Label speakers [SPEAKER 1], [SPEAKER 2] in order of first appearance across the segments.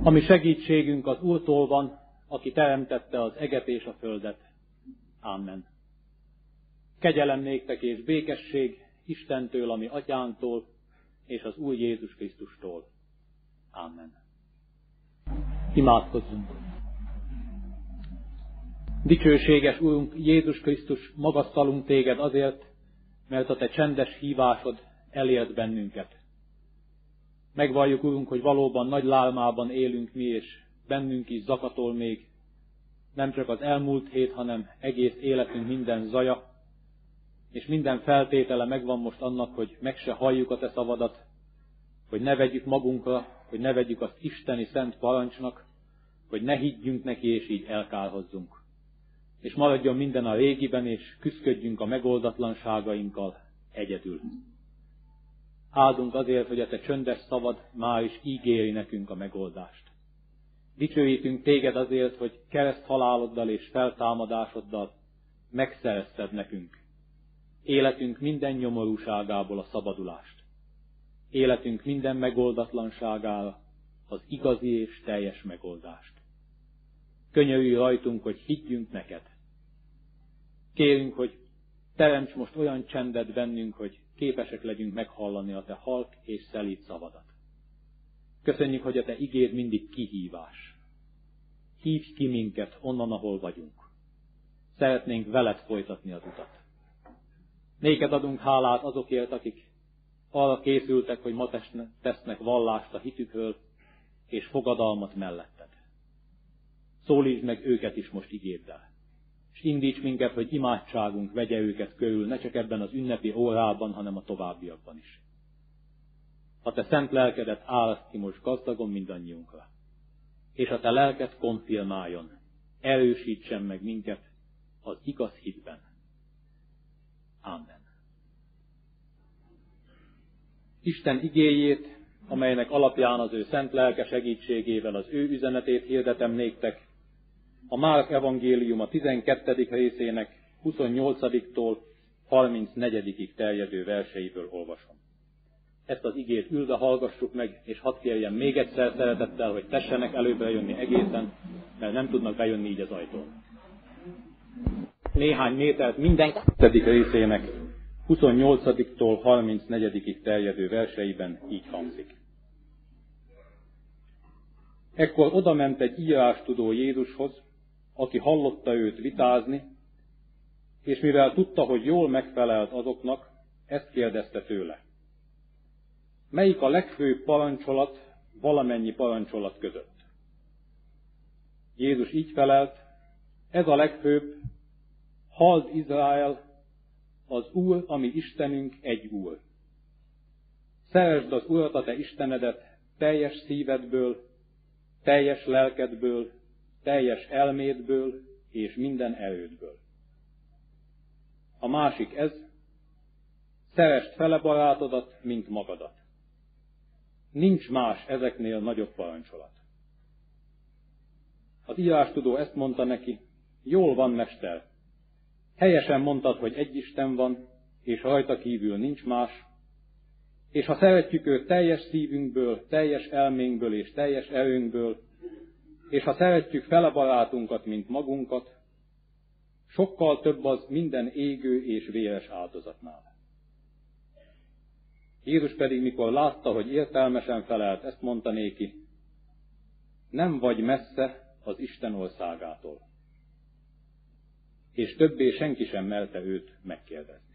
[SPEAKER 1] Ami segítségünk az Úrtól van, aki teremtette az eget és a földet. Amen. Kegyelem néktek és békesség Istentől, ami Atyánktól, és az Úr Jézus Krisztustól. Amen. Imádkozzunk! Dicsőséges Úrunk Jézus Krisztus, magasztalunk téged azért, mert a te csendes hívásod elért bennünket. Megvalljuk, Urunk, hogy valóban nagy lálmában élünk mi, és bennünk is zakatol még nem csak az elmúlt hét, hanem egész életünk minden zaja, és minden feltétele megvan most annak, hogy meg se halljuk a te szavadat, hogy ne vegyük magunkra, hogy ne vegyük azt isteni szent parancsnak, hogy ne higgyünk neki, és így elkárhozzunk. És maradjon minden a régiben, és küszködjünk a megoldatlanságainkkal egyedül. Áldunk azért, hogy a te csöndes szavad már is ígéri nekünk a megoldást. Dicsőítünk téged azért, hogy kereszthaláloddal és feltámadásoddal megszerezted nekünk életünk minden nyomorúságából a szabadulást. Életünk minden megoldatlanságára az igazi és teljes megoldást. Könyörülj rajtunk, hogy higgyünk neked. Kérünk, hogy teremts most olyan csendet bennünk, hogy képesek legyünk meghallani a te halk és szelíd szavadat. Köszönjük, hogy a te igéd mindig kihívás. Hívj ki minket onnan, ahol vagyunk. Szeretnénk veled folytatni az utat. Néked adunk hálát azokért, akik arra készültek, hogy ma tesznek vallást a hitükről, és fogadalmat melletted. Szólítsd meg őket is most igéddel. És indíts minket, hogy imádságunk vegye őket körül, ne csak ebben az ünnepi órában, hanem a továbbiakban is. A te szent lelkedet áraszt ki most gazdagon mindannyiunkra. És a te lelked konfirmáljon, erősítsen meg minket az igaz hitben. Amen. Isten igéjét, amelynek alapján az ő szent lelke segítségével az ő üzenetét hirdetem néktek, a Márk evangélium a 12. részének 28-tól 34-ig terjedő verseiből olvasom. Ezt az igét ülve hallgassuk meg, és hadd kérjem még egyszer szeretettel, hogy tessenek előbbre jönni egészen, mert nem tudnak bejönni így az ajtón. Néhány métert minden 2. részének 28-tól 34-ig terjedő verseiben így hangzik. Ekkor odament egy írástudó Jézushoz, aki hallotta őt vitázni, és mivel tudta, hogy jól megfelelt azoknak, ezt kérdezte tőle. Melyik a legfőbb parancsolat valamennyi parancsolat között? Jézus így felelt, ez a legfőbb, halld Izrael, az Úr, ami Istenünk, egy Úr. Szeresd az Urat, a te Istenedet teljes szívedből, teljes lelkedből, teljes elmédből és minden erődből. A másik ez, szeresd fele barátodat, mint magadat. Nincs más ezeknél nagyobb parancsolat. Az írástudó ezt mondta neki, jól van, mester. Helyesen mondtad, hogy egy Isten van, és rajta kívül nincs más, és ha szeretjük őt teljes szívünkből, teljes elménkből és teljes erőnkből, és ha szeretjük fele barátunkat, mint magunkat, sokkal több az minden égő és véres áldozatnál. Jézus pedig, mikor látta, hogy értelmesen felelt, ezt mondta néki, nem vagy messze az Isten országától. És többé senki sem merte őt megkérdezni.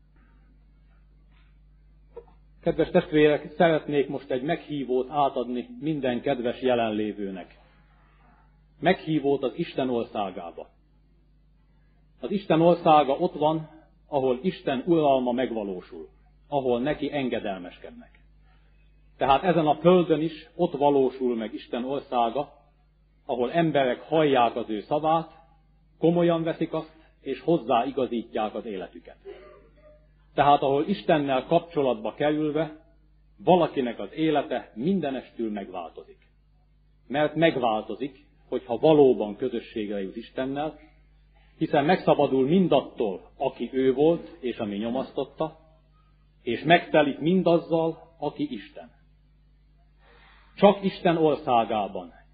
[SPEAKER 1] Kedves testvérek, szeretnék most egy meghívót átadni minden kedves jelenlévőnek. Meghívót az Isten országába. Az Isten országa ott van, ahol Isten uralma megvalósul, ahol neki engedelmeskednek. Tehát ezen a földön is ott valósul meg Isten országa, ahol emberek hallják az ő szavát, komolyan veszik azt, és hozzáigazítják az életüket. Tehát ahol Istennel kapcsolatba kerülve, valakinek az élete mindenestül megváltozik. Mert megváltozik, hogyha valóban közösségre jut Istennel, hiszen megszabadul mindattól, aki ő volt, és ami nyomasztotta, és megtelik mindazzal, aki Isten. Csak Isten országában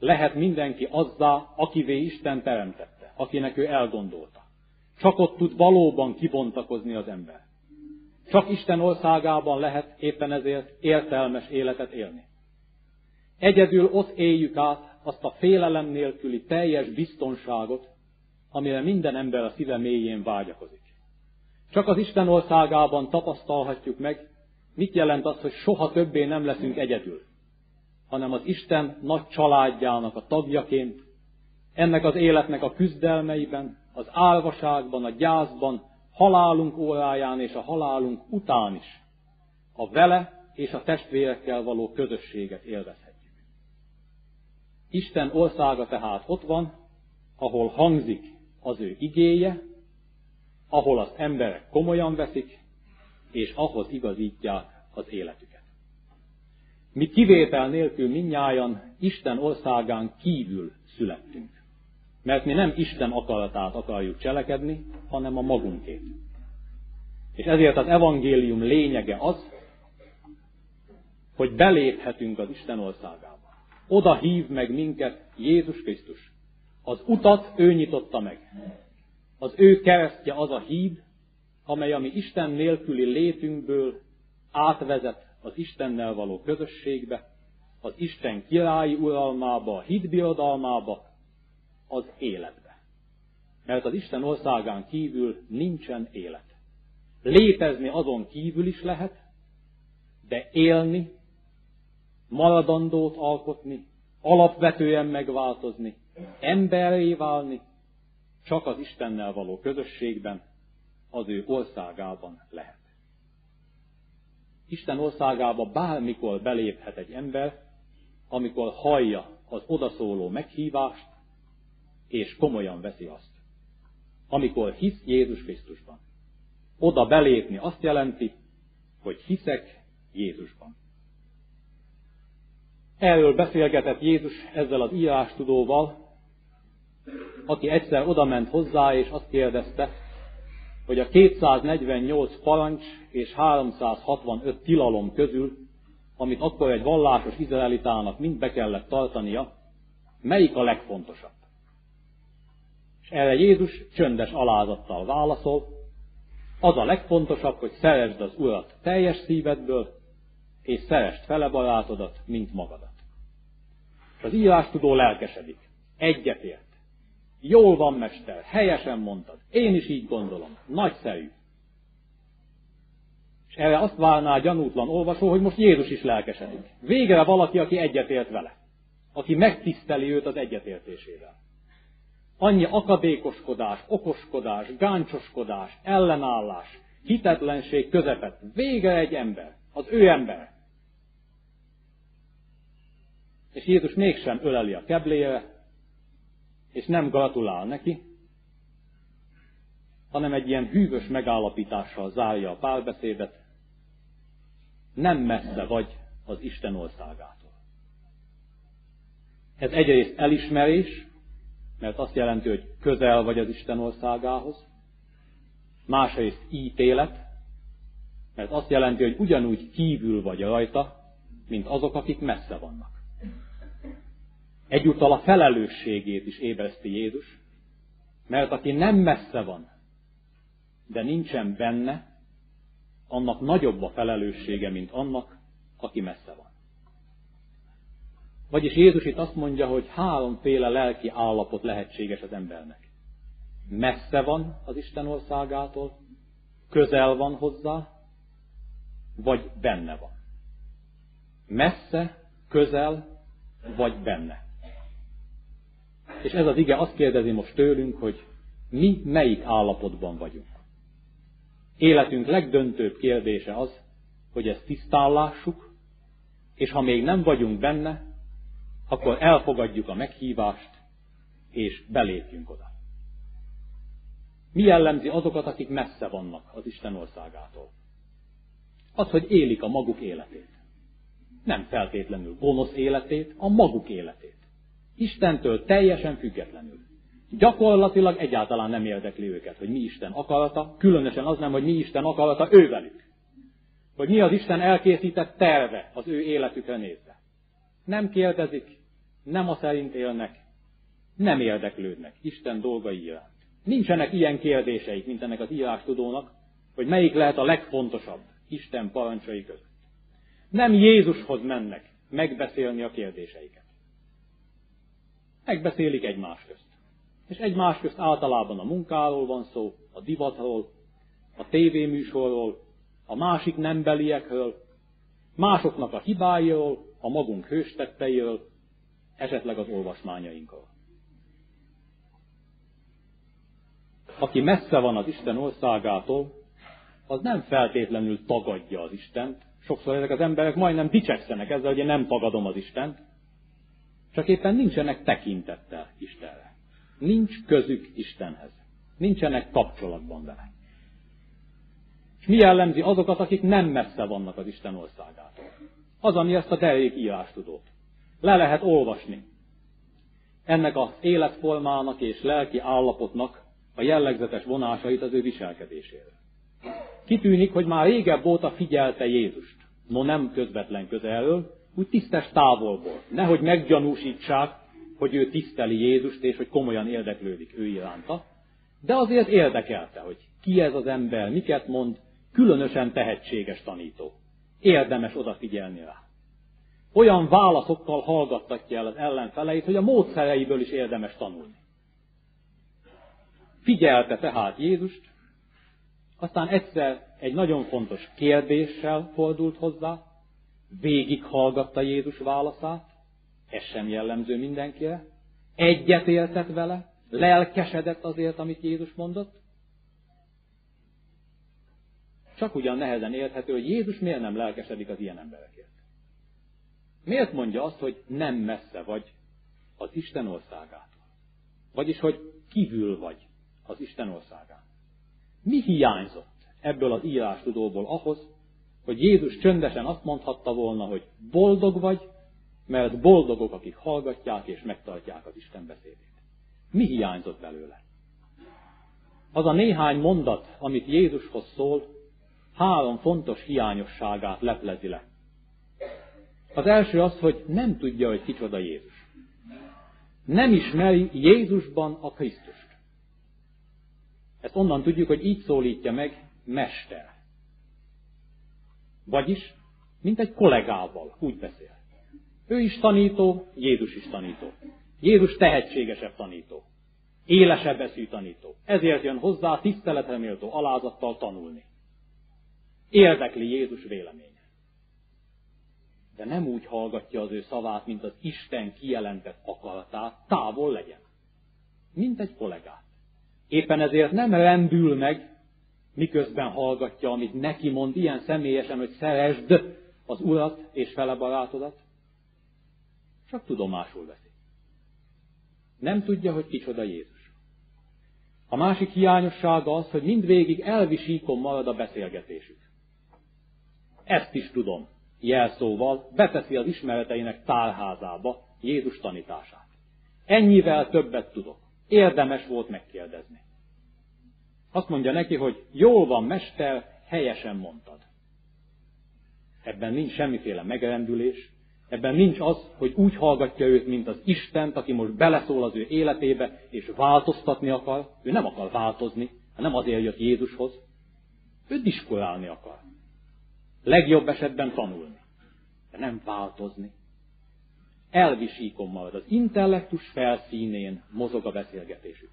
[SPEAKER 1] lehet mindenki azzá, akivé Isten teremtette, akinek ő elgondolta. Csak ott tud valóban kibontakozni az ember. Csak Isten országában lehet éppen ezért értelmes életet élni. Egyedül ott éljük át azt a félelem nélküli teljes biztonságot, amire minden ember a szíve mélyén vágyakozik. Csak az Isten országában tapasztalhatjuk meg, mit jelent az, hogy soha többé nem leszünk egyedül, hanem az Isten nagy családjának a tagjaként, ennek az életnek a küzdelmeiben, az álvaságban, a gyászban, halálunk óráján és a halálunk után is a vele és a testvérekkel való közösséget élvezhetjük. Isten országa tehát ott van, ahol hangzik az ő igéje, ahol az emberek komolyan veszik, és ahhoz igazítják az életüket. Mi kivétel nélkül mindnyájan Isten országán kívül születtünk. Mert mi nem Isten akaratát akarjuk cselekedni, hanem a magunkét. És ezért az evangélium lényege az, hogy beléphetünk az Isten országába. Oda hív meg minket Jézus Krisztus. Az utat ő nyitotta meg. Az ő keresztje az a híd, amely a mi Isten nélküli létünkből átvezet az Istennel való közösségbe, az Isten királyi uralmába, a hitbirodalmába, az életbe. Mert az Isten országán kívül nincsen élet. Létezni azon kívül is lehet, de élni, maradandót alkotni, alapvetően megváltozni, emberré válni, csak az Istennel való közösségben, az ő országában lehet. Isten országába bármikor beléphet egy ember, amikor hallja az odaszóló meghívást, és komolyan veszi azt. Amikor hisz Jézus Krisztusban. Oda belépni azt jelenti, hogy hiszek Jézusban. Erről beszélgetett Jézus ezzel az írástudóval, aki egyszer odament hozzá, és azt kérdezte, hogy a 248 parancs és 365 tilalom közül, amit akkor egy vallásos izraelitának mind be kellett tartania, melyik a legfontosabb? És erre Jézus csöndes alázattal válaszol, az a legfontosabb, hogy szeresd az Urat teljes szívedből, és szeresd fele barátodat, mint magadat. És az írástudó lelkesedik, egyetért. Jól van, mester, helyesen mondtad, én is így gondolom, nagyszerű. És erre azt várná a gyanútlan olvasó, hogy most Jézus is lelkesedik. Végre valaki, aki egyetért vele, aki megtiszteli őt az egyetértésével. Annyi akadékoskodás, okoskodás, gáncsoskodás, ellenállás, hitetlenség közepett. Végre egy ember, az ő ember. És Jézus mégsem öleli a keblére, és nem gratulál neki, hanem egy ilyen hűvös megállapítással zárja a párbeszédet. Nem messze vagy az Isten országától. Ez egyrészt elismerés, mert azt jelenti, hogy közel vagy az Isten országához. Másrészt ítélet, mert azt jelenti, hogy ugyanúgy kívül vagy rajta, mint azok, akik messze vannak. Egyúttal a felelősségét is ébreszti Jézus, mert aki nem messze van, de nincsen benne, annak nagyobb a felelőssége, mint annak, aki messze van. Vagyis Jézus itt azt mondja, hogy háromféle lelki állapot lehetséges az embernek. Messze van az Isten országától, közel van hozzá, vagy benne van. Messze, közel, vagy benne. És ez az ige azt kérdezi most tőlünk, hogy mi melyik állapotban vagyunk. Életünk legdöntőbb kérdése az, hogy ezt tisztán lássuk, és ha még nem vagyunk benne, akkor elfogadjuk a meghívást, és belépjünk oda. Mi jellemzi azokat, akik messze vannak az Isten országától? Az, hogy élik a maguk életét. Nem feltétlenül gonosz életét, a maguk életét. Istentől teljesen függetlenül. Gyakorlatilag egyáltalán nem érdekli őket, hogy mi Isten akarata, különösen az nem, hogy mi Isten akarata ővelük. Hogy mi az Isten elkészített terve az ő életükre nézve. Nem kérdezik, nem a szerint élnek, nem érdeklődnek Isten dolgai iránt. Nincsenek ilyen kérdéseik, mint ennek az írástudónak, hogy melyik lehet a legfontosabb Isten parancsai között. Nem Jézushoz mennek megbeszélni a kérdéseiket. Megbeszélik egymás közt. És egymás közt általában a munkáról van szó, a divatról, a tévéműsorról, a másik nembeliekről, másoknak a hibáiról, a magunk hőstetteiről, esetleg az olvasmányainkról. Aki messze van az Isten országától, az nem feltétlenül tagadja az Istent. Sokszor ezek az emberek majdnem dicsekszenek ezzel, hogy én nem tagadom az Istent, csak éppen nincsenek tekintettel Istenre. Nincs közük Istenhez. Nincsenek kapcsolatban vele. És mi jellemzi azokat, akik nem messze vannak az Isten országától? Az, ami ezt a derék írástudót. Le lehet olvasni. Ennek az életformának és lelki állapotnak a jellegzetes vonásait az ő viselkedéséről. Kitűnik, hogy már régebb óta figyelte Jézust. No, nem közvetlen közelről, úgy tisztes távolból. Nehogy meggyanúsítsák, hogy ő tiszteli Jézust, és hogy komolyan érdeklődik ő iránta. De azért érdekelte, hogy ki ez az ember, miket mond, különösen tehetséges tanító. Érdemes odafigyelni rá. Olyan válaszokkal hallgattatja el az ellenfeleit, hogy a módszereiből is érdemes tanulni. Figyelte tehát Jézust, aztán egyszer egy nagyon fontos kérdéssel fordult hozzá, végighallgatta Jézus válaszát, ez sem jellemző mindenkire, egyetértett vele, lelkesedett azért, amit Jézus mondott. Csak ugyan nehezen érthető, hogy Jézus miért nem lelkesedik az ilyen emberekért. Miért mondja azt, hogy nem messze vagy az Isten országától? Vagyis, hogy kívül vagy az Isten országán. Mi hiányzott ebből az írástudóból ahhoz, hogy Jézus csöndesen azt mondhatta volna, hogy boldog vagy, mert boldogok, akik hallgatják és megtartják az Isten beszédét. Mi hiányzott belőle? Az a néhány mondat, amit Jézushoz szól, 3 fontos hiányosságát leplezi le. Az első az, hogy nem tudja, hogy kicsoda Jézus. Nem ismeri Jézusban a Krisztust. Ezt onnan tudjuk, hogy így szólítja meg mester. Vagyis, mint egy kollégával, úgy beszél. Ő is tanító, Jézus is tanító. Jézus tehetségesebb tanító. Élesebb eszű tanító. Ezért jön hozzá tiszteletre méltó alázattal tanulni. Érdekli Jézus véleménye. De nem úgy hallgatja az ő szavát, mint az Isten kijelentett akaratát, távol legyen. Mint egy kollégát. Éppen ezért nem rendül meg, miközben hallgatja, amit neki mond ilyen személyesen, hogy szeresd az Urat és fele barátodat. Csak tudomásul veszi. Nem tudja, hogy kicsoda Jézus. A másik hiányossága az, hogy mindvégig elvisíkon marad a beszélgetésük. Ezt is tudom, jelszóval beteszi az ismereteinek tárházába Jézus tanítását. Ennyivel többet tudok. Érdemes volt megkérdezni. Azt mondja neki, hogy jól van, mester, helyesen mondtad. Ebben nincs semmiféle megrendülés, ebben nincs az, hogy úgy hallgatja őt, mint az Istent, aki most beleszól az ő életébe, és változtatni akar. Ő nem akar változni, hanem azért jött Jézushoz. Ő diskurálni akar. Legjobb esetben tanulni, de nem változni. Elvisíkon marad, az intellektus felszínén mozog a beszélgetésük.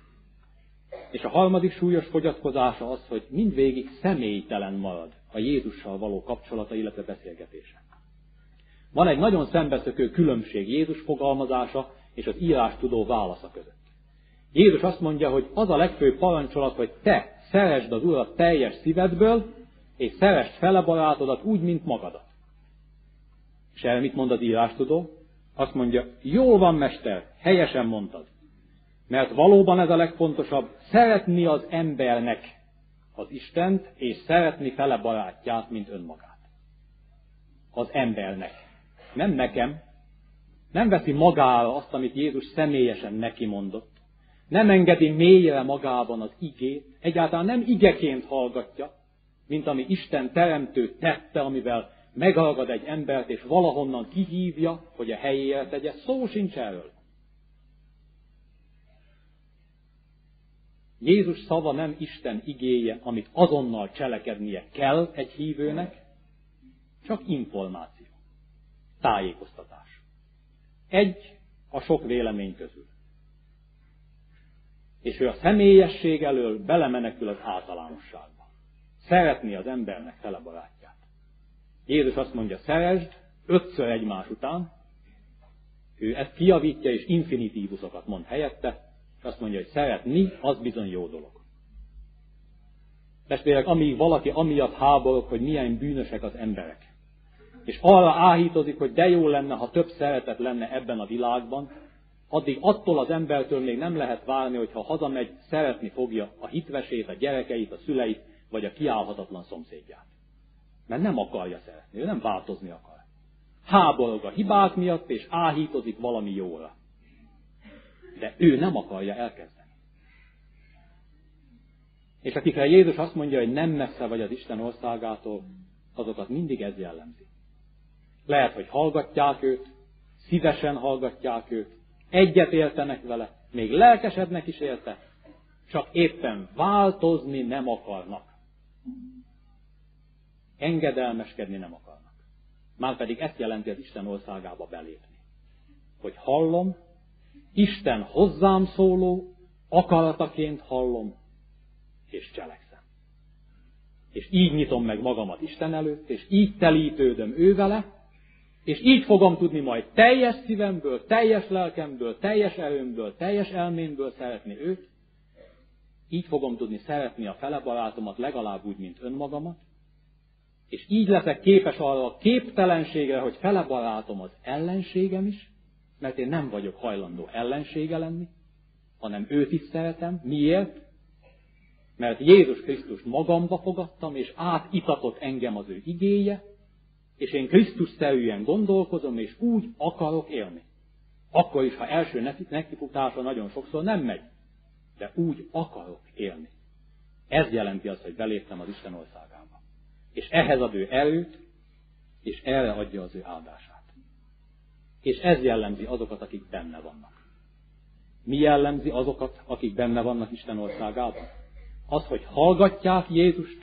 [SPEAKER 1] És a harmadik súlyos fogyatkozása az, hogy mindvégig személytelen marad a Jézussal való kapcsolata, illetve beszélgetése. Van egy nagyon szembeszökő különbség Jézus fogalmazása és az írástudó válasza között. Jézus azt mondja, hogy az a legfőbb parancsolat, hogy te szeresd az Urat teljes szívedből, és szeresd fele barátodat úgy, mint magadat. És erre mit mond az írástudó? Azt mondja, jól van, mester, helyesen mondtad. Mert valóban ez a legfontosabb, szeretni az embernek az Istent, és szeretni fele barátját, mint önmagát. Az embernek. Nem nekem. Nem veszi magára azt, amit Jézus személyesen neki mondott. Nem engedi mélyre magában az igét. Egyáltalán nem igeként hallgatja, mint ami Isten teremtő tette, amivel megragad egy embert, és valahonnan kihívja, hogy a helyére tegye, szó sincs erről. Jézus szava nem Isten igéje, amit azonnal cselekednie kell egy hívőnek, csak információ, tájékoztatás. Egy a sok vélemény közül. És ő a személyesség elől belemenekül az általánosságba. Szeretni az embernek fele barátját. Jézus azt mondja, szeresd 5-ször egymás után, ő ezt kijavítja és infinitívusokat mond helyette, és azt mondja, hogy szeretni, az bizony jó dolog. Testvérek, amíg valaki amiatt háborog, hogy milyen bűnösek az emberek, és arra áhítozik, hogy de jó lenne, ha több szeretet lenne ebben a világban, addig attól az embertől még nem lehet várni, hogy ha hazamegy, szeretni fogja a hitvesét, a gyerekeit, a szüleit, vagy a kiállhatatlan szomszédját. Mert nem akarja szeretni, ő nem változni akar. Háborog a hibák miatt, és áhítozik valami jóra. De ő nem akarja elkezdeni. És akikre Jézus azt mondja, hogy nem messze vagy az Isten országától, azokat mindig ez jellemzi. Lehet, hogy hallgatják őt, szívesen hallgatják őt, egyet értenek vele, még lelkesednek is érte, csak éppen változni nem akarnak. Engedelmeskedni nem akarnak. Márpedig ezt jelenti az Isten országába belépni. Hogy hallom, Isten hozzám szóló, akarataként hallom, és cselekszem. És így nyitom meg magamat Isten előtt, és így telítődöm ő vele, és így fogom tudni majd teljes szívemből, teljes lelkemből, teljes erőmből, teljes elmémből szeretni őt, így fogom tudni szeretni a fele barátomat legalább úgy, mint önmagamat, és így leszek képes arra a képtelenségre, hogy fele barátom az ellenségem is, mert én nem vagyok hajlandó ellensége lenni, hanem őt is szeretem. Miért? Mert Jézus Krisztust magamba fogadtam, és átitatott engem az ő igéje, és én Krisztus-szerűen gondolkozom, és úgy akarok élni. Akkor is, ha első nekifutásra nagyon sokszor nem megy, de úgy akarok élni. Ez jelenti azt, hogy beléptem az Isten országába. És ehhez ad ő erőt, és erre adja az ő áldását. És ez jellemzi azokat, akik benne vannak. Mi jellemzi azokat, akik benne vannak Isten országában? Az, hogy hallgatják Jézust,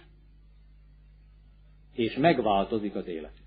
[SPEAKER 1] és megváltozik az életük.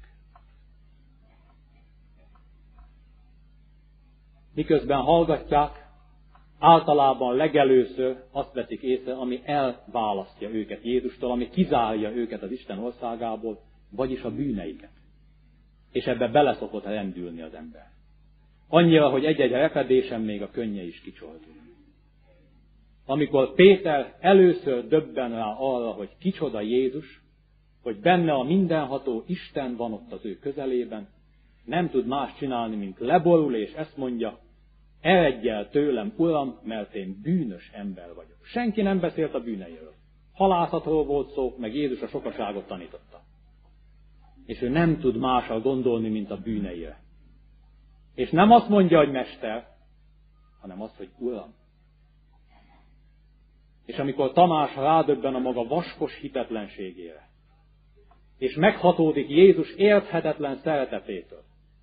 [SPEAKER 1] Miközben hallgatják, általában legelőször azt veszik észre, ami elválasztja őket Jézustól, ami kizárja őket az Isten országából, vagyis a bűneiket. És ebbe bele szokott rendülni az ember. Annyira, hogy egy-egy repedésen még a könnye is kicsordul. Amikor Péter először döbben rá arra, hogy kicsoda Jézus, hogy benne a mindenható Isten van ott az ő közelében, nem tud más csinálni, mint leborul, és ezt mondja, eredj el tőlem, Uram, mert én bűnös ember vagyok. Senki nem beszélt a bűneiről. Halászatról volt szó, meg Jézus a sokaságot tanította. És ő nem tud mással gondolni, mint a bűneire. És nem azt mondja, hogy mester, hanem azt, hogy Uram. És amikor Tamás rádöbben a maga vaskos hitetlenségére, és meghatódik Jézus érthetetlen szeretetétől,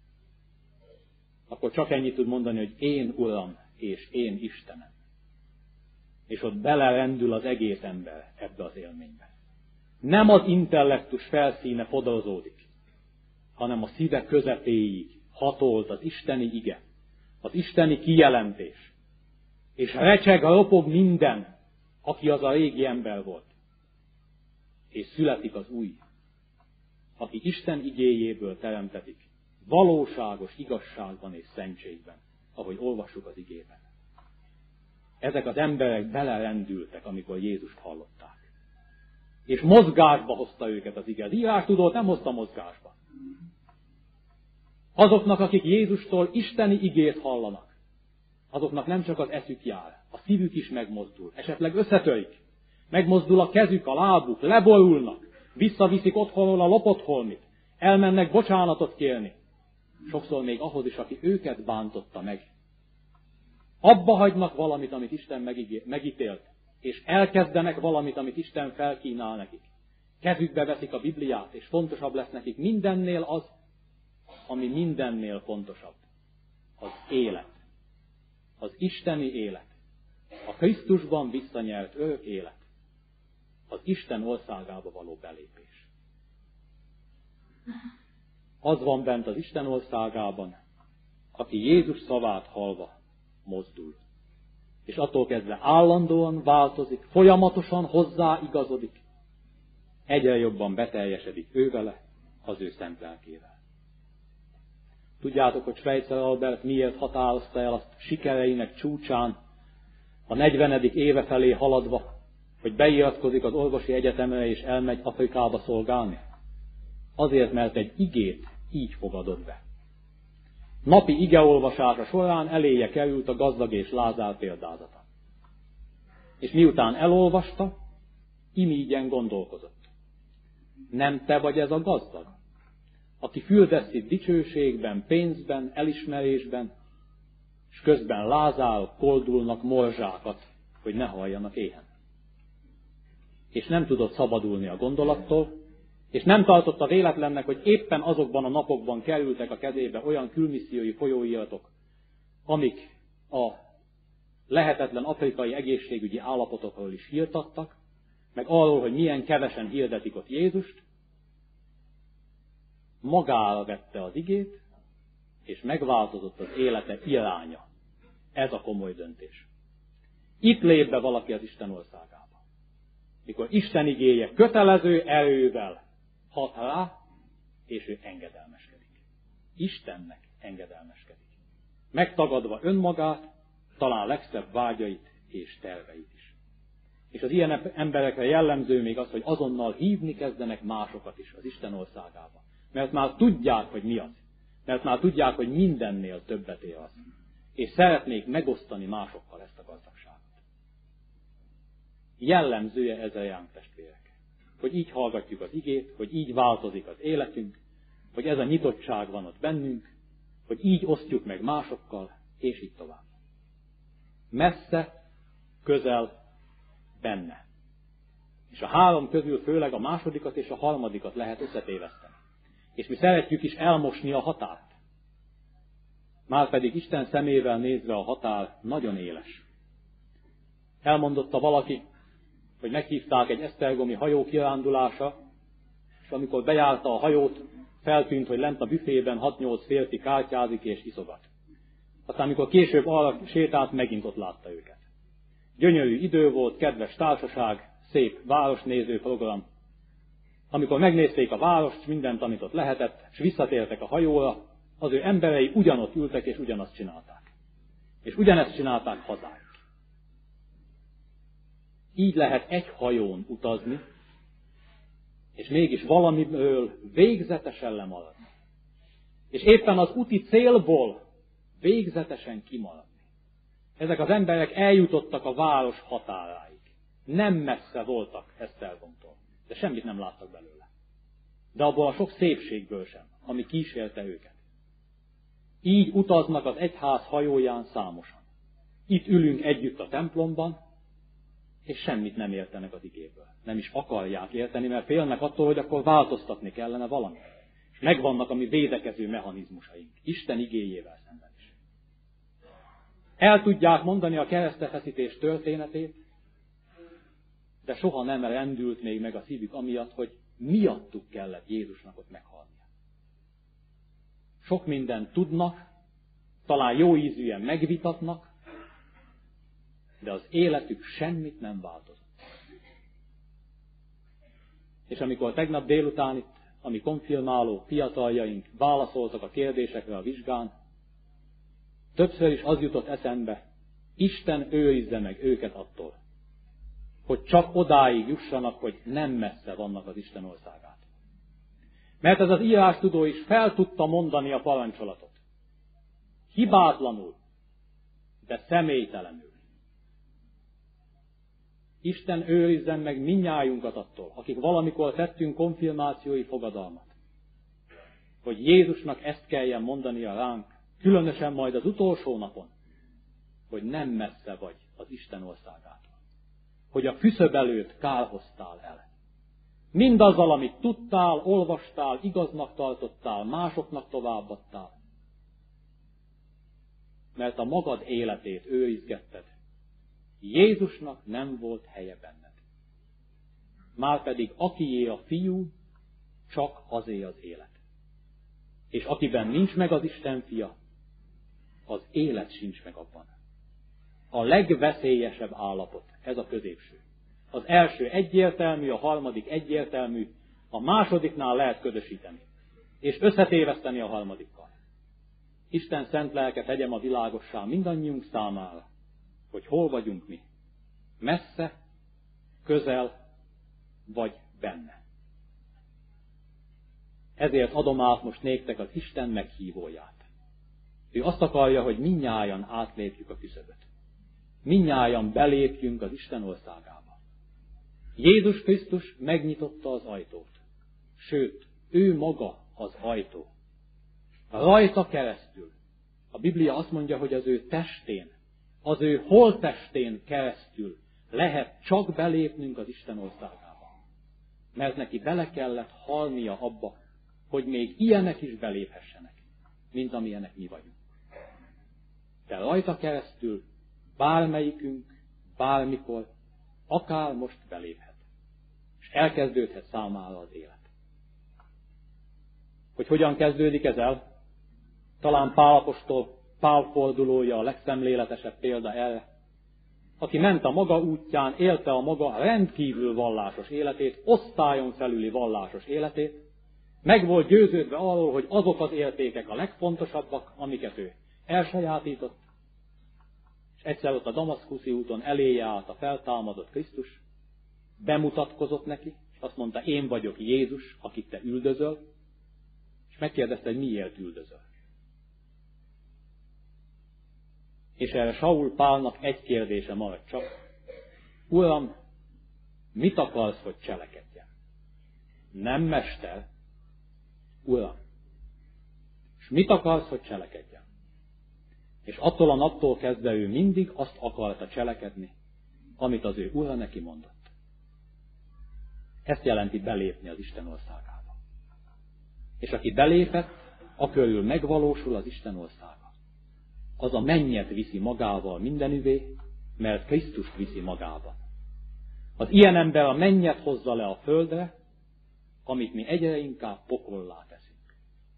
[SPEAKER 1] akkor csak ennyit tud mondani, hogy én Uram, és én Istenem. És ott belerendül az egész ember ebbe az élménybe. Nem az intellektus felszíne fodrozódik, hanem a szíve közepéig hatolt az isteni ige, az isteni kijelentés. És recseg, ropog minden, aki az a régi ember volt. És születik az új, aki Isten igéjéből teremtetik, valóságos igazságban és szentségben, ahogy olvassuk az igében. Ezek az emberek belerendültek, amikor Jézust hallották. És mozgásba hozta őket az ige. Az írástudót nem hozta mozgásba. Azoknak, akik Jézustól isteni igét hallanak, azoknak nem csak az eszük jár, a szívük is megmozdul, esetleg összetörik, megmozdul a kezük, a lábuk, leborulnak, visszaviszik otthonról a lopott holmit, elmennek bocsánatot kérni, sokszor még ahhoz is, aki őket bántotta meg. Abba hagynak valamit, amit Isten megítélt, és elkezdenek valamit, amit Isten felkínál nekik. kezükbe veszik a Bibliát, és fontosabb lesz nekik mindennél az, ami mindennél fontosabb. Az élet. Az isteni élet. A Krisztusban visszanyert örök élet. Az Isten országába való belépés. Az van bent az Isten országában, aki Jézus szavát hallva mozdul. És attól kezdve állandóan változik, folyamatosan hozzáigazodik, egyre jobban beteljesedik ővele, az ő szent lelkével. Tudjátok, hogy Schweitzer Albert miért határozta el azt sikereinek csúcsán, a 40. éve felé haladva, hogy beiratkozik az orvosi egyetemre és elmegy Afrikába szolgálni? Azért, mert egy igét így fogadott be. Napi igeolvasása során eléje került a gazdag és Lázár példázata. És miután elolvasta, imígyen gondolkozott. Nem te vagy ez a gazdag, aki füldeszik dicsőségben, pénzben, elismerésben, és közben Lázár koldulnak morzsákat, hogy ne halljanak éhen. És nem tudott szabadulni a gondolattól, és nem tartotta véletlennek, hogy éppen azokban a napokban kerültek a kezébe olyan külmissziói folyóiratok, amik a lehetetlen afrikai egészségügyi állapotokról is hirtattak, meg arról, hogy milyen kevesen hirdetik ott Jézust, magára vette az igét, és megváltozott az élete iránya. Ez a komoly döntés. Itt lép be valaki az Isten országába. Mikor Isten igéje kötelező erővel hat rá, és ő engedelmeskedik. Istennek engedelmeskedik. Megtagadva önmagát, talán legszebb vágyait és terveit is. És az ilyen emberekre jellemző még az, hogy azonnal hívni kezdenek másokat is az Isten országába. Mert már tudják, hogy mi az. Mert már tudják, hogy mindennél többet ér az. És szeretnék megosztani másokkal ezt a gazdagságot. Jellemzője ez a ránk, testvérek. Hogy így hallgatjuk az igét, hogy így változik az életünk, hogy ez a nyitottság van ott bennünk, hogy így osztjuk meg másokkal, és így tovább. Messze, közel, benne. És a három közül főleg a másodikat és a harmadikat lehet összetéveszteni. És mi szeretjük is elmosni a határt. Márpedig Isten szemével nézve a határ nagyon éles. Elmondotta valaki, hogy meghívták egy esztergomi hajó kirándulása, és amikor bejárta a hajót, feltűnt, hogy lent a büfében 6-8 férfi kártyázik és iszogat. Aztán, amikor később arra sétált, megint ott látta őket. Gyönyörű idő volt, kedves társaság, szép városnéző program. Amikor megnézték a várost, mindent, amit ott lehetett, és visszatértek a hajóra, az ő emberei ugyanott ültek, és ugyanazt csinálták. És ugyanezt csinálták hazájuk. Így lehet egy hajón utazni, és mégis valamiből végzetesen lemaradni. És éppen az úti célból végzetesen kimaradni. Ezek az emberek eljutottak a város határáig. Nem messze voltak Esztergomtól, de semmit nem láttak belőle. De abból a sok szépségből sem, ami kísérte őket. Így utaznak az egyház hajóján számosan. Itt ülünk együtt a templomban, és semmit nem értenek az igéből. Nem is akarják érteni, mert félnek attól, hogy akkor változtatni kellene valamit. És megvannak a mi védekező mechanizmusaink, Isten igéjével szemben is. El tudják mondani a keresztfeszítés történetét, de soha nem rendült még meg a szívük amiatt, hogy miattuk kellett Jézusnak ott meghalnia. Sok mindent tudnak, talán jó ízűen megvitatnak, de az életük semmit nem változott. És amikor tegnap délután itt a mi konfirmáló fiataljaink válaszoltak a kérdésekre a vizsgán, többször is az jutott eszembe, Isten őrizze meg őket attól, hogy csak odáig jussanak, hogy nem messze vannak az Isten országát. Mert ez az írástudó is fel tudta mondani a parancsolatot. Hibátlanul, de személytelenül. Isten őrizzen meg mindnyájunkat attól, akik valamikor tettünk konfirmációi fogadalmat, hogy Jézusnak ezt kelljen mondania ránk, különösen majd az utolsó napon, hogy nem messze vagy az Isten országától. Hogy a küszöb előtt kárhoztál el. Mindazzal, amit tudtál, olvastál, igaznak tartottál, másoknak továbbadtál. Mert a magad életét őrizgetted. Jézusnak nem volt helye benned. Márpedig akié a Fiú, csak azé az élet. És akiben nincs meg az Isten fia, az élet sincs meg abban. A legveszélyesebb állapot, ez a középső. Az első egyértelmű, a harmadik egyértelmű, a másodiknál lehet ködösíteni, és összetéveszteni a harmadikkal. Isten szent lelke tegyem a világossá mindannyiunk számára, hogy hol vagyunk mi. Messze, közel, vagy benne. Ezért adom át most néktek az Isten meghívóját. Ő azt akarja, hogy mindnyájan átlépjük a küszöböt. Mindnyájan belépjünk az Isten országába. Jézus Krisztus megnyitotta az ajtót. Sőt, ő maga az ajtó. Rajta keresztül. A Biblia azt mondja, hogy az ő testén, az ő holttestén keresztül lehet csak belépnünk az Isten országába. Mert neki bele kellett halnia abba, hogy még ilyenek is beléphessenek, mint amilyenek mi vagyunk. De rajta keresztül bármelyikünk, bármikor, akár most beléphet. És elkezdődhet számára az élet. Hogy hogyan kezdődik ez el? Talán Pál apostol, Pál fordulója a legszemléletesebb példa erre. Aki ment a maga útján, élte a maga rendkívül vallásos életét, osztályon felüli vallásos életét, meg volt győződve arról, hogy azok az értékek a legfontosabbak, amiket ő elsajátított, és egyszer ott a damaszkuszi úton eléje állt a feltámadott Krisztus, bemutatkozott neki, és azt mondta, én vagyok Jézus, akit te üldözöl, és megkérdezte, hogy miért üldözöl. És erre Saul Pálnak egy kérdése maradt csak. Uram, mit akarsz, hogy cselekedjen? Nem mester, Uram. És mit akarsz, hogy cselekedjen? És attól a naptól kezdve ő mindig azt akarta cselekedni, amit az ő ura neki mondott. Ezt jelenti belépni az Isten országába. És aki belépett, akörül megvalósul az Isten országa. Az a mennyet viszi magával mindenüvé, mert Krisztust viszi magában. Az ilyen ember a mennyet hozza le a földre, amit mi egyre inkább pokollá teszünk.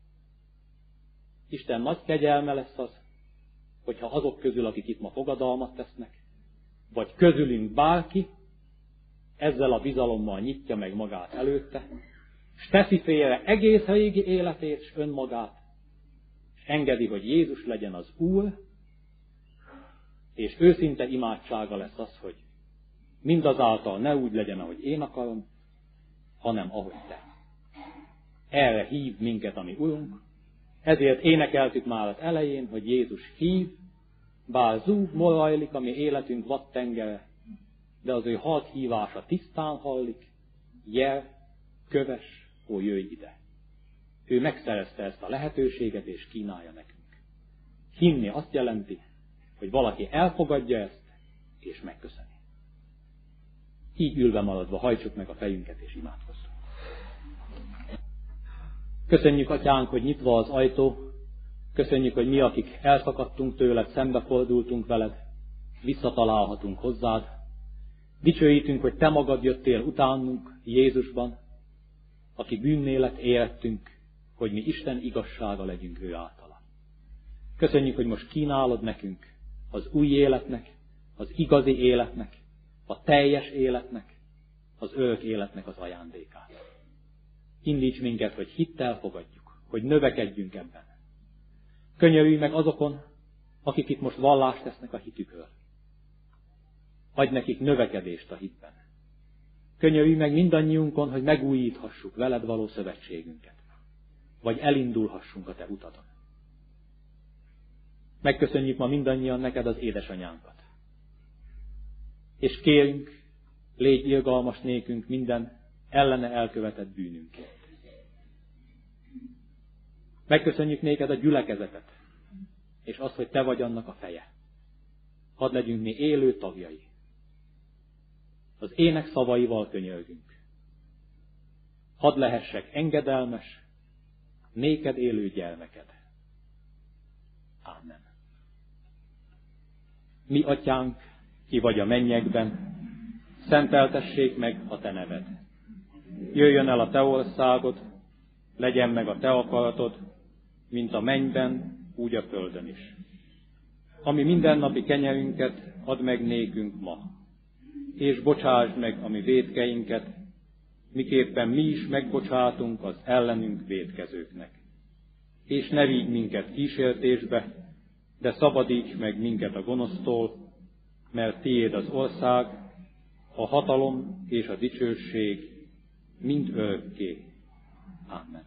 [SPEAKER 1] Isten nagy kegyelme lesz az, hogyha azok közül, akik itt ma fogadalmat tesznek, vagy közülünk bárki, ezzel a bizalommal nyitja meg magát előtte, és teszi félre egész régi életét és önmagát, és engedi, hogy Jézus legyen az Úr, és őszinte imádsága lesz az, hogy mindazáltal ne úgy legyen, ahogy én akarom, hanem ahogy te. Erre hív minket a mi Urunk, ezért énekeltük már az elején, hogy Jézus hív, bár zúg, morajlik a mi életünk vattengere, de az ő halt hívása tisztán hallik, jel, köves, ó, jöjj ide. Ő megszerezte ezt a lehetőséget, és kínálja nekünk. Hinni azt jelenti, hogy valaki elfogadja ezt, és megköszöni. Így ülve maradva hajtsuk meg a fejünket, és imádkozzunk. Köszönjük, Atyánk, hogy nyitva az ajtó, köszönjük, hogy mi, akik elszakadtunk tőled, szembefordultunk veled, visszatalálhatunk hozzád. Dicsőítünk, hogy te magad jöttél utánunk Jézusban, aki bűnné lett érettünk, hogy mi Isten igazsága legyünk ő általa. Köszönjük, hogy most kínálod nekünk az új életnek, az igazi életnek, a teljes életnek, az örök életnek az ajándékát. Indíts minket, hogy hittel fogadjuk, hogy növekedjünk ebben. Könyörülj meg azokon, akik itt most vallást tesznek a hitükről. Adj nekik növekedést a hitben. Könyörülj meg mindannyiunkon, hogy megújíthassuk veled való szövetségünket, vagy elindulhassunk a te utadon. Megköszönjük ma mindannyian neked az édesanyánkat. És kérünk, légy irgalmas nékünk minden ellene elkövetett bűnünkért. Megköszönjük néked a gyülekezetet, és azt, hogy te vagy annak a feje. Hadd legyünk mi élő tagjai. Az ének szavaival könyörgünk. hadd lehessek engedelmes, néked élő gyermeked. Ámen. Mi atyánk, ki vagy a mennyekben, szenteltessék meg a te neved. Jöjjön el a te országod, legyen meg a te akaratod, mint a mennyben, úgy a földön is. Ami mindennapi kenyerünket add meg nékünk ma, és bocsásd meg a mi vétkeinket, miképpen mi is megbocsátunk az ellenünk vétkezőknek. És ne vigy minket kísértésbe, de szabadíts meg minket a gonosztól, mert tiéd az ország, a hatalom és a dicsőség mind örökké. Amen.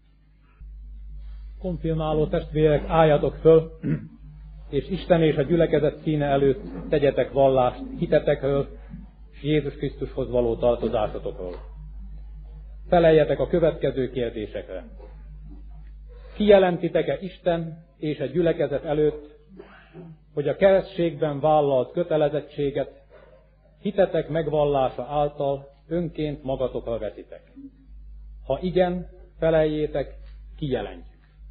[SPEAKER 2] Konfirmáló testvérek, álljatok föl, és Isten és a gyülekezet színe előtt tegyetek vallást hitetekről és Jézus Krisztushoz való tartozásotokról. Feleljetek a következő kérdésekre. Kijelentitek-e Isten és a gyülekezet előtt, hogy a keresztségben vállalt kötelezettséget hitetek megvallása által önként magatokra veszitek? Ha igen, feleljétek, kijelentjük.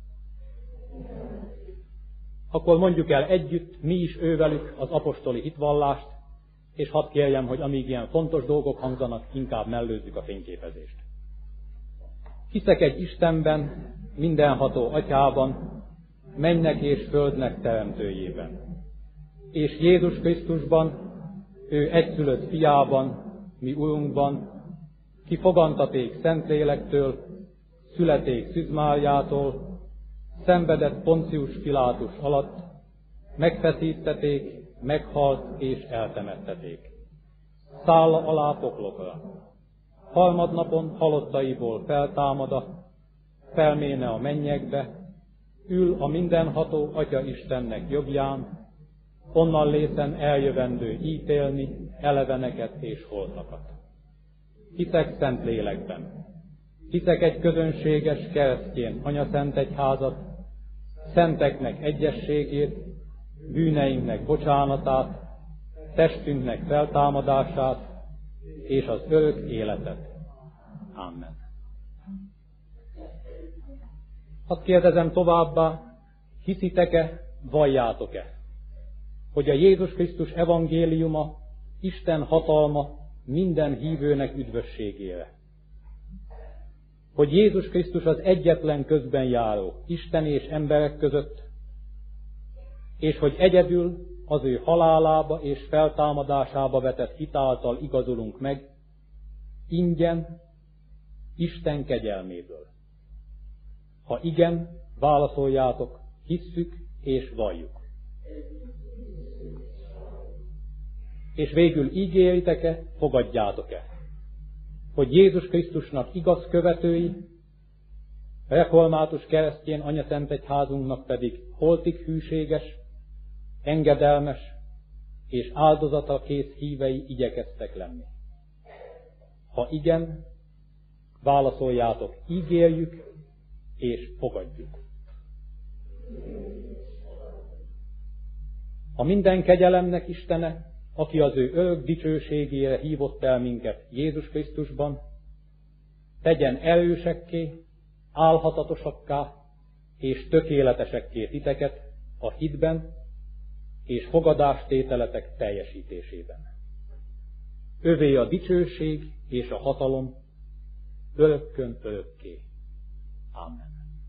[SPEAKER 2] Akkor mondjuk el együtt, mi is ővelük az apostoli hitvallást, és hadd kérjem, hogy amíg ilyen fontos dolgok hangzanak, inkább mellőzzük a fényképezést. Hiszek egy Istenben, mindenható Atyában, mennek és földnek teremtőjében, és Jézus Krisztusban, ő egyszülött fiában, mi Urunkban, ki fogantaték Szentlélektől, születék Szűz Máriától, szenvedett Poncius Pilátus alatt, megfeszítették, meghalt és eltemetteték. Szálla alá poklokra. Harmadnapon halottaiból feltámada, felméne a mennyekbe, ül a mindenható Atya Istennek jobbján, onnan lészen eljövendő ítélni eleveneket és holtakat. Hiszek szent lélekben. Hiszek egy közönséges keresztény anyaszent egyházat, szenteknek egyességét, bűneinknek bocsánatát, testünknek feltámadását és az örök életet. Amen. Azt kérdezem továbbá, hiszitek-e, valljátok-e, hogy a Jézus Krisztus evangéliuma Isten hatalma minden hívőnek üdvösségére? Hogy Jézus Krisztus az egyetlen közben járó Isten és emberek között, és hogy egyedül az ő halálába és feltámadásába vetett hit által igazolunk meg, ingyen, Isten kegyelméből. Ha igen, válaszoljátok, hisszük és valljuk. És végül ígéritek-e, fogadjátok-e, hogy Jézus Krisztusnak igaz követői, református keresztény anyaszent egyházunknak pedig holtig hűséges, engedelmes és áldozata kész hívei igyekeztek lenni. Ha igen, válaszoljátok, ígérjük és fogadjuk. A minden kegyelemnek Istene, aki az ő örök dicsőségére hívott el minket Jézus Krisztusban, tegyen erősekké, álhatatosakká és tökéletesekké titeket a hitben és fogadástételetek teljesítésében. Övé a dicsőség és a hatalom örökkön örökké. Amen.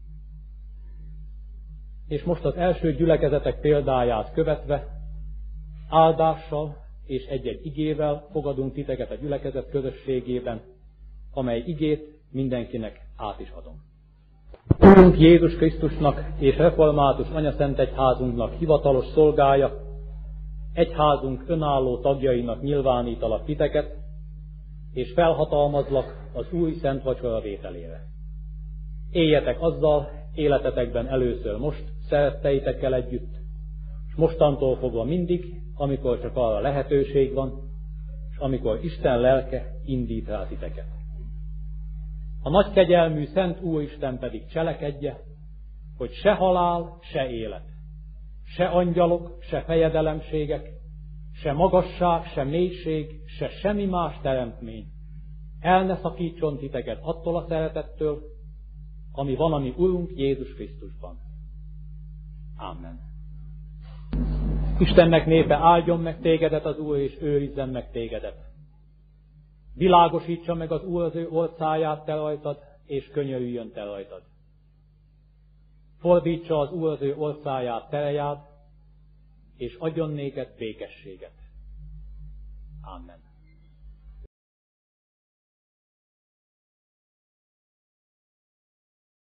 [SPEAKER 2] És most az első gyülekezetek példáját követve, áldással és egy-egy igével fogadunk titeket a gyülekezet közösségében, amely igét mindenkinek át is adom. Úrunk Jézus Krisztusnak és református anyaszent egyházunknak hivatalos szolgája, egyházunk önálló tagjainak nyilvánítalak titeket, és felhatalmazlak az új szent vacsora vételére. Éljetek azzal életetekben először most szeretteitekkel együtt, és mostantól fogva mindig, amikor csak arra lehetőség van, és amikor Isten lelke indít rá titeket. A nagy kegyelmű Szent Úristen pedig cselekedje, hogy se halál, se élet, se angyalok, se fejedelemségek, se magasság, se mélység, se semmi más teremtmény el ne szakítson titeket attól a szeretettől, ami van a mi Urunk Jézus Krisztusban. Amen. Istennek népe, áldjon meg tégedet az Úr, és őrizzen meg tégedet. Világosítsa meg az Úr az ő orcáját te rajtad, és könyörüljön te rajtad. Fordítsa az Úr az ő orcáját te rejád, és adjon néked békességet. Amen.